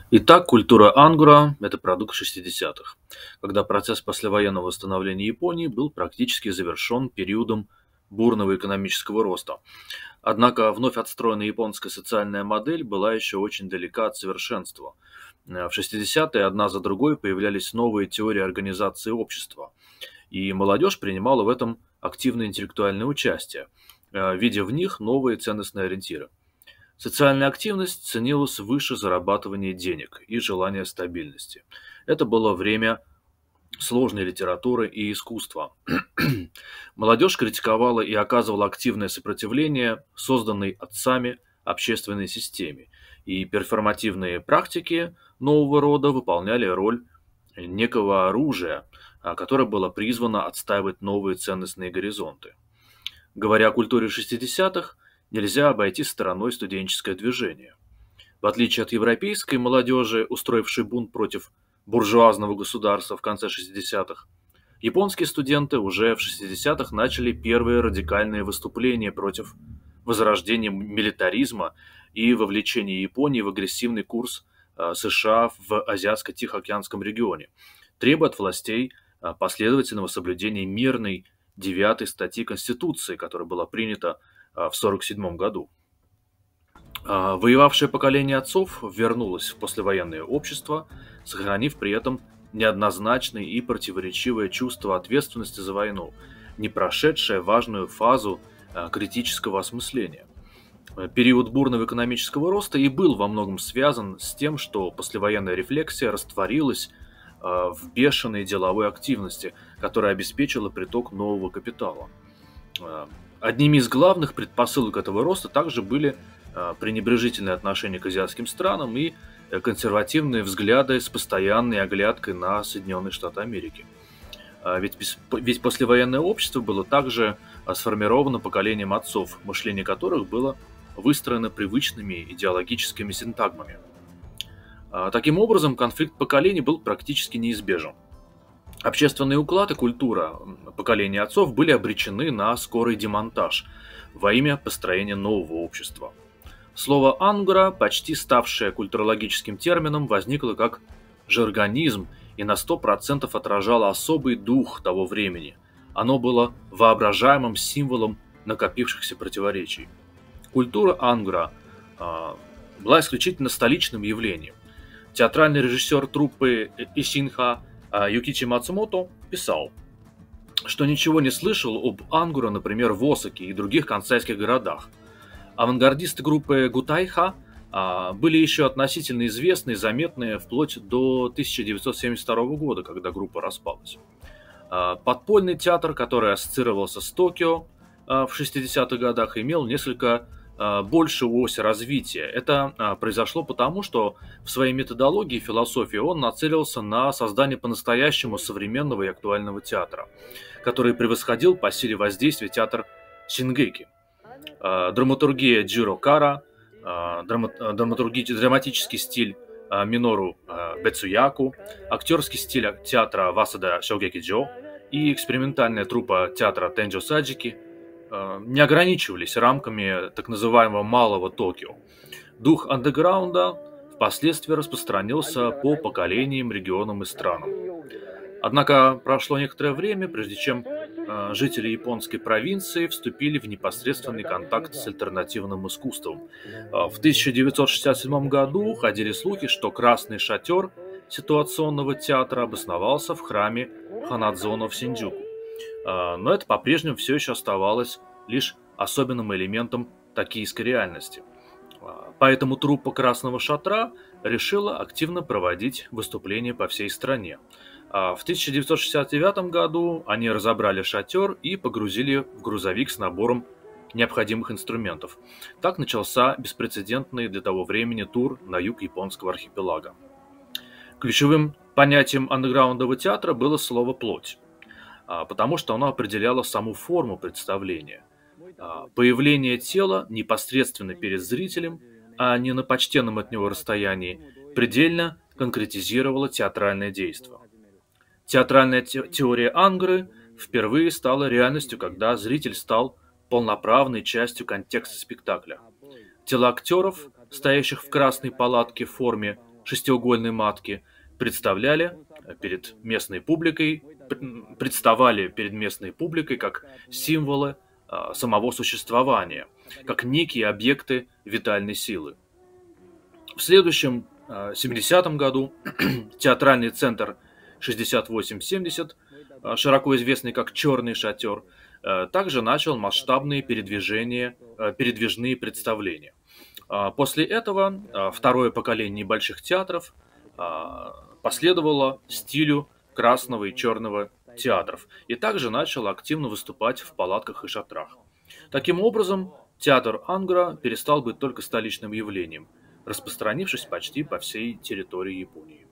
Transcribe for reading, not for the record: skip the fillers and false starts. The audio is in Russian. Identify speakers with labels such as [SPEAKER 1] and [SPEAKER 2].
[SPEAKER 1] Итак, культура ангура – это продукт 60-х, когда процесс послевоенного восстановления Японии был практически завершен периодом бурного экономического роста. Однако вновь отстроенная японская социальная модель была еще очень далека от совершенства. В 60-е одна за другой появлялись новые теории организации общества, и молодежь принимала в этом активное интеллектуальное участие, видя в них новые ценностные ориентиры. Социальная активность ценилась выше зарабатывания денег и желания стабильности. Это было время сложной литературы и искусства. Молодежь критиковала и оказывала активное сопротивление созданной отцами общественной системе, и перформативные практики нового рода выполняли роль некого оружия, которое было призвано отстаивать новые ценностные горизонты. Говоря о культуре 60-х, нельзя обойти стороной студенческое движение. В отличие от европейской молодежи, устроившей бунт против буржуазного государства в конце 60-х, японские студенты уже в 60-х начали первые радикальные выступления против возрождения милитаризма и вовлечения Японии в агрессивный курс США в Азиатско-Тихоокеанском регионе, требуя от властей последовательного соблюдения мирной 9 статьи Конституции, которая была принята в 1947 году. Воевавшее поколение отцов вернулось в послевоенное общество, сохранив при этом неоднозначное и противоречивое чувство ответственности за войну, не прошедшее важную фазу критического осмысления. Период бурного экономического роста и был во многом связан с тем, что послевоенная рефлексия растворилась в бешеной деловой активности, которая обеспечила приток нового капитала. Одними из главных предпосылок этого роста также были пренебрежительное отношение к азиатским странам и консервативные взгляды с постоянной оглядкой на Соединенные Штаты Америки. Ведь послевоенное общество было также сформировано поколением отцов, мышление которых было выстроено привычными идеологическими синтагмами. Таким образом, конфликт поколений был практически неизбежен. Общественный уклад и культура поколения отцов были обречены на скорый демонтаж во имя построения нового общества. Слово «ангура», почти ставшее культурологическим термином, возникло как жаргонизм и на 100% отражало особый дух того времени. Оно было воображаемым символом накопившихся противоречий. Культура ангура была исключительно столичным явлением. Театральный режиссер труппы Исинха Юкичи Мацумото писал, что ничего не слышал об ангура, например, в Осаке и других кансайских городах. Авангардисты группы Гутайха были еще относительно известны и заметны вплоть до 1972 года, когда группа распалась. Подпольный театр, который ассоциировался с Токио в 60-х годах, имел несколько большую ось развития. Это произошло потому, что в своей методологии и философии он нацелился на создание по-настоящему современного и актуального театра, который превосходил по силе воздействия театр Сингеки. Драматургия Джиро Кара, драматический стиль Минору Бэцуяку, актерский стиль театра Васада Шогекиджо и экспериментальная труппа театра Тенджо Саджики не ограничивались рамками так называемого «малого Токио». Дух андеграунда впоследствии распространился по поколениям, регионам и странам. Однако прошло некоторое время, прежде чем жители японской провинции вступили в непосредственный контакт с альтернативным искусством. В 1967 году ходили слухи, что красный шатер ситуационного театра обосновался в храме Ханадзоно в Синдзюку. Но это по-прежнему все еще оставалось лишь особенным элементом токийской реальности. Поэтому труппа «Красного шатра» решила активно проводить выступления по всей стране. В 1969 году они разобрали шатер и погрузили в грузовик с набором необходимых инструментов. Так начался беспрецедентный для того времени тур на юг японского архипелага. Ключевым понятием андеграундового театра было слово «плоть», потому что оно определяло саму форму представления. Появление тела непосредственно перед зрителем, а не на почтенном от него расстоянии, предельно конкретизировало театральное действие. Театральная теория ангуры впервые стала реальностью, когда зритель стал полноправной частью контекста спектакля. Тела актеров, стоящих в красной палатке в форме шестиугольной матки представляли перед местной публикой, представали перед местной публикой как символы самого существования, как некие объекты витальной силы. В следующем 70-м году театральный центр 68-70, широко известный как «Черный шатер», также начал масштабные передвижные представления. После этого второе поколение небольших театров последовало стилю красного и черного театров и также начало активно выступать в палатках и шатрах. Таким образом, театр Ангра перестал быть только столичным явлением, распространившись почти по всей территории Японии.